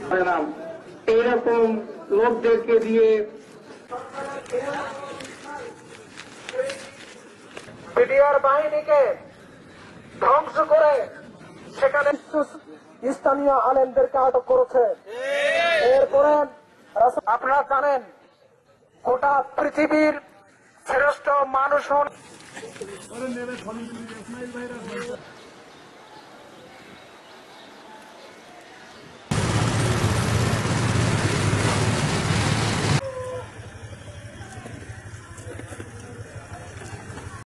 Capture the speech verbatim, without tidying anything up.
এইরকম লোকদেরকে দিয়ে বিডিআর বাহিনীকে ধ্বংস করে সেখানে স্থানীয় আলেমদেরকে আটক করেছে। এরপরে আপনারা জানেন গোটা পৃথিবীর শ্রেষ্ঠ মানুষ